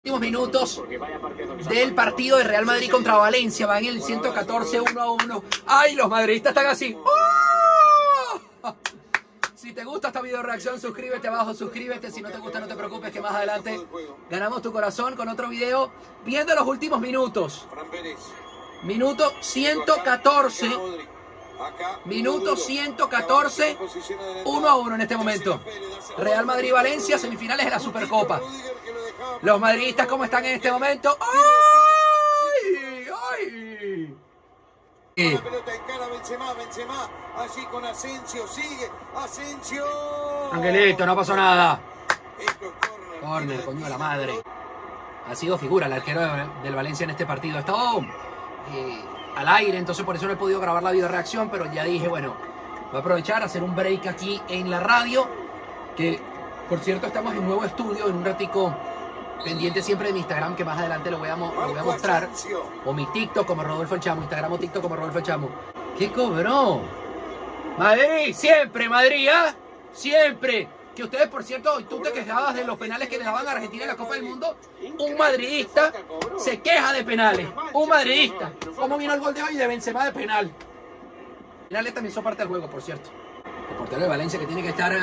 Últimos minutos del partido de Real Madrid contra Valencia. Van en el 114, 1-1. ¡Ay, los madridistas están así! ¡Oh! Si te gusta esta video reacción, suscríbete abajo, suscríbete. Si no te gusta, no te preocupes, que más adelante ganamos tu corazón con otro video. Viendo los últimos minutos. Minuto 114. Minuto 114. 1-1 en este momento. Real Madrid-Valencia, semifinales de la Supercopa. Los madridistas, ¿cómo están en este momento? ¡Ay! ¡Ay! La pelota en cara, Benzema, allí con Asensio, sigue, Asensio. Angelito, no pasó nada. Corner, coño de la madre. Ha sido figura el arquero del Valencia en este partido. Ha estado al aire, entonces por eso no he podido grabar la video reacción, pero ya dije, bueno, voy a aprovechar, hacer un break aquí en la radio, que por cierto estamos en nuevo estudio, en un ratico. Pendiente siempre de mi Instagram, que más adelante lo voy a mostrar. O mi TikTok como Rodolfo el Chamo. Instagram o TikTok como Rodolfo el Chamo. ¿Qué cobró? Madrid, siempre Madrid, ¿ah? Siempre. Que ustedes, por cierto, tú te quejabas de los penales que le daban a Argentina en la Copa del Mundo. Un madridista se queja de penales. Un madridista. ¿Cómo vino el gol de hoy de Benzema de penal? Penales también son parte del juego, por cierto. El portero de Valencia que tiene que estar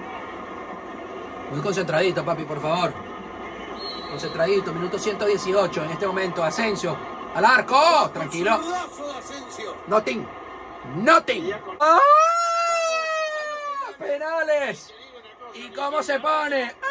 muy concentradito, papi, por favor. Concentradito, minuto 118 en este momento. Asensio, al arco, tranquilo. Nothing. ¡Ah! ¡Penales! ¿Y cómo se pone? ¡Ah!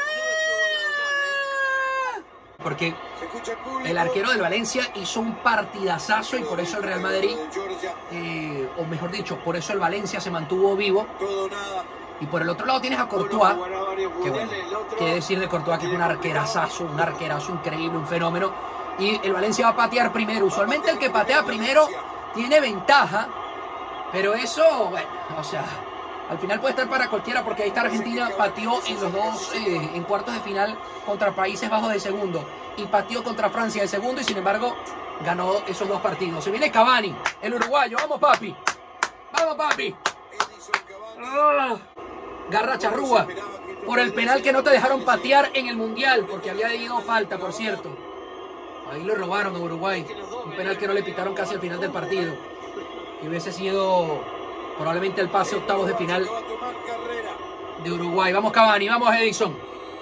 Porque el arquero del Valencia hizo un partidazazo y por eso el Real Madrid, o mejor dicho, por eso el Valencia se mantuvo vivo. Y por el otro lado tienes a Courtois, que bueno, qué decir de Courtois, que es un arquerazazo increíble, un fenómeno. Y el Valencia va a patear primero. Usualmente el que patea primero tiene ventaja, pero eso, bueno, o sea, al final puede estar para cualquiera, porque ahí está Argentina, pateó en los dos, en cuartos de final contra Países Bajos de segundo, y pateó contra Francia de segundo, y sin embargo ganó esos dos partidos. Se viene Cavani, el uruguayo. ¡Vamos, papi! ¡Vamos, papi! Garra charrúa por el penal que no te dejaron patear en el Mundial, porque había ido falta, por cierto. Ahí lo robaron a Uruguay. Un penal que no le pitaron casi al final del partido, que hubiese sido probablemente el pase a octavos de final de Uruguay. Vamos Cavani, vamos Edison.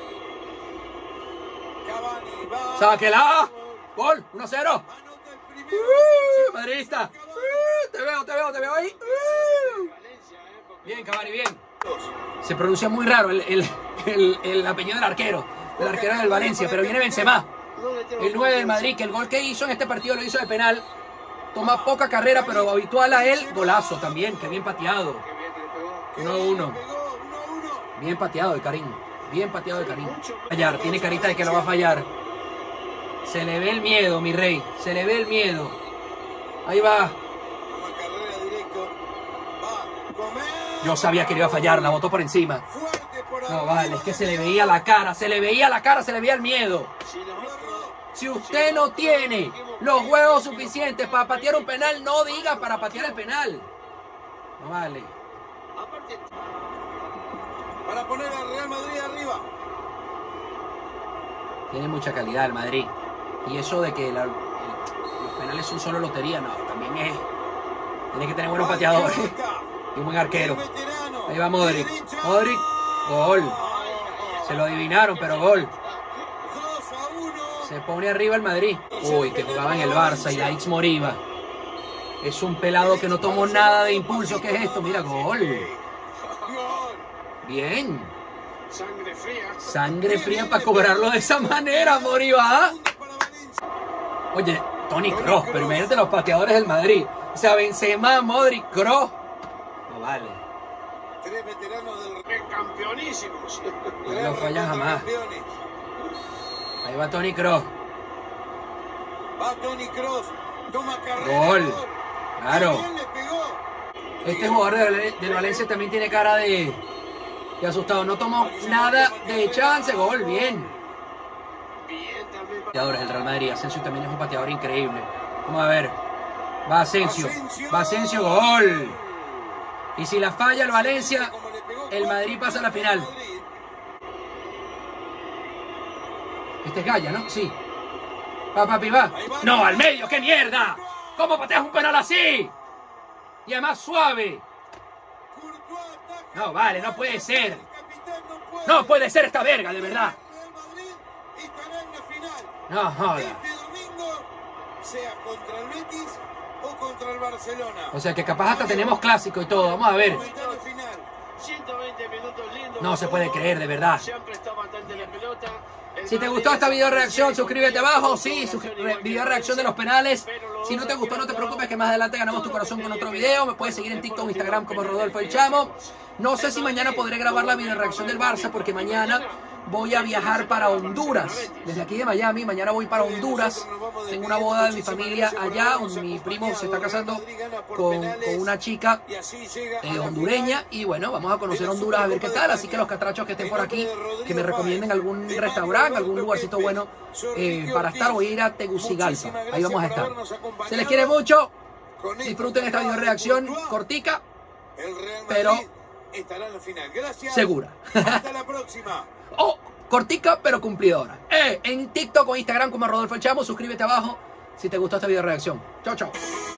Sáquela. Gol, 1-0. Madridista. Te veo ahí. Bien, Cavani, bien. Se pronuncia muy raro el apellido del arquero del Valencia, pero viene Benzema, el 9 del Madrid, que el gol que hizo en este partido lo hizo de penal. Toma poca carrera, pero habitual a él. Golazo también, que bien pateado. 1-1. Bien pateado de Karim. Fallar, tiene carita de que lo va a fallar. Se le ve el miedo, mi rey. Se le ve el miedo. Ahí va. Yo sabía que le iba a fallar, la botó por encima. No, vale, es que se le veía la cara, se le veía el miedo. Si usted no tiene los huevos suficientes para patear un penal, no diga para patear el penal. No vale. Para poner al Real Madrid arriba. Tiene mucha calidad el Madrid. Y eso de que los penales son solo lotería, no, también es. Tiene que tener buenos pateadores. Y un buen arquero. Ahí va Modric. Gol. Se lo adivinaron, pero gol. Se pone arriba el Madrid. Uy, que jugaba en el Barça y la X Moriba. Es un pelado que no tomó nada de impulso. ¿Qué es esto? Mira, gol. Bien. Sangre fría para cobrarlo de esa manera, Moriba. Oye, Toni Kroos, pero imagínate los pateadores del Madrid. O sea, Benzema, Modric, Kroos. No vale. Tres veteranos del campeonísimos. No lo fallan jamás. Ahí va Toni Kroos. Va Toni Kroos. Toma carrera. Gol. Claro. Este jugador del Valencia también tiene cara de asustado. No tomó nada de chance. Gol. Bien. Pateadores del Real Madrid. Asensio también es un pateador increíble. Vamos a ver. Va Asensio. Gol. Y si la falla el Valencia, el Madrid pasa a la final. Este es Gaya, ¿no? Sí. Va, papi, va. No, al medio, ¡qué mierda! ¿Cómo pateas un penal así? Y además suave. No, vale, no puede ser. No puede ser esta verga, de verdad. No, joda. Sea contra el Betis o contra el Barcelona. O sea que capaz hasta tenemos clásico y todo. Vamos a ver. 120 minutos lindos. No se puede creer, de verdad. Siempre está bastante la pelota. Si te gustó esta video reacción, suscríbete abajo. Sí, video reacción de los penales. Si no te gustó, no te preocupes, que más adelante ganamos tu corazón con otro video. Me puedes seguir en TikTok o Instagram como Rodolfo el Chamo. No sé si mañana podré grabar la video reacción del Barça, porque mañana voy a viajar para Honduras. Desde aquí de Miami, mañana voy para Honduras. Tengo una boda de mi familia allá. Mi primo se está casando con una chica hondureña. Y bueno, vamos a conocer Honduras a ver qué tal. Así que los catrachos que estén por aquí, que me recomienden algún restaurante, algún lugarcito bueno para estar. Voy a ir a Tegucigalpa. Ahí vamos a estar. Se les quiere mucho. Disfruten esta video reacción cortica, pero estará en la final. Gracias. Segura. Hasta la próxima. Oh, cortica pero cumplidora. En TikTok o Instagram como Rodolfo el Chamo. Suscríbete abajo si te gustó esta video reacción. Chao, chao.